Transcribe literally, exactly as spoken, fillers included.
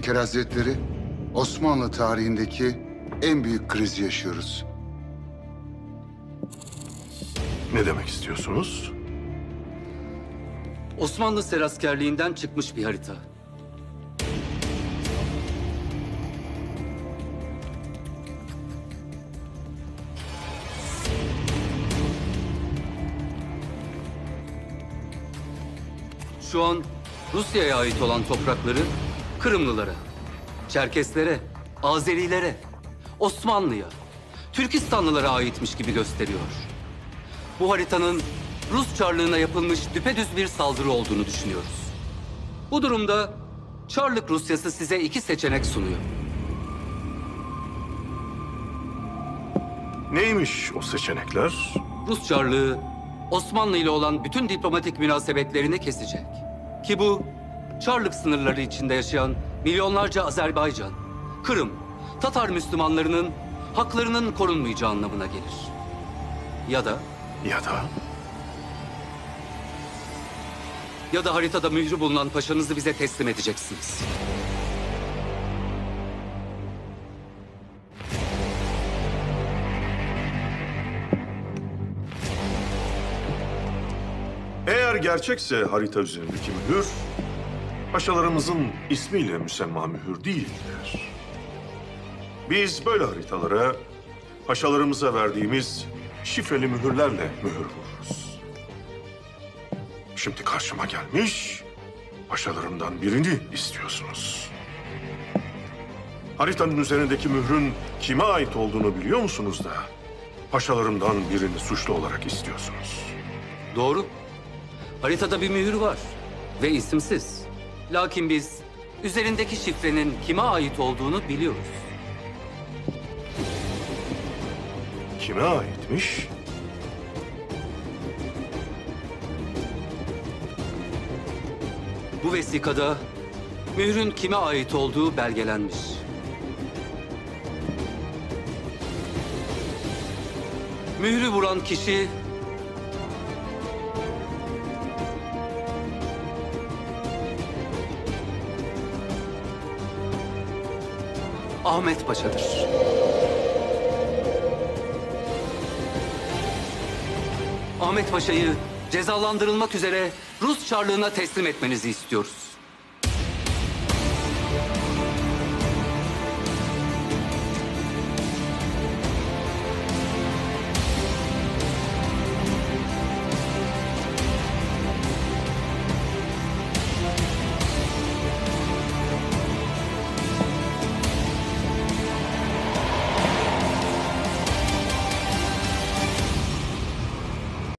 Abdülbaker Hazretleri, Osmanlı tarihindeki en büyük krizi yaşıyoruz. Ne demek istiyorsunuz? Osmanlı seraskerliğinden çıkmış bir harita. Şu an Rusya'ya ait olan toprakları Kırımlılara, Çerkeslere, Azerilere, Osmanlı'ya, Türkistanlılara aitmiş gibi gösteriyor. Bu haritanın Rus Çarlığı'na yapılmış düpedüz bir saldırı olduğunu düşünüyoruz. Bu durumda Çarlık Rusyası size iki seçenek sunuyor. Neymiş o seçenekler? Rus Çarlığı Osmanlı ile olan bütün diplomatik münasebetlerini kesecek. Ki bu Çarlık sınırları içinde yaşayan milyonlarca Azerbaycan, Kırım, Tatar Müslümanlarının haklarının korunmayacağı anlamına gelir. Ya da Ya da ya da haritada mührü bulunan paşanızı bize teslim edeceksiniz. eğer gerçekse harita üzerindeki mühür, paşalarımızın ismiyle müsemma mühür değildir. Biz böyle haritalara paşalarımıza verdiğimiz şifreli mühürlerle mühür vururuz. Şimdi karşıma gelmiş, paşalarımdan birini istiyorsunuz. Haritanın üzerindeki mührün kime ait olduğunu biliyor musunuz da paşalarımdan birini suçlu olarak istiyorsunuz? Doğru. Haritada bir mühür var ve isimsiz. Lakin biz üzerindeki şifrenin kime ait olduğunu biliyoruz. Kime aitmiş? Bu vesikada mührün kime ait olduğu belgelenmiş. Mührü vuran kişi Ahmet Paşa'dır. Ahmet Paşa'yı cezalandırılmak üzere Rus Çarlığı'na teslim etmenizi istiyoruz.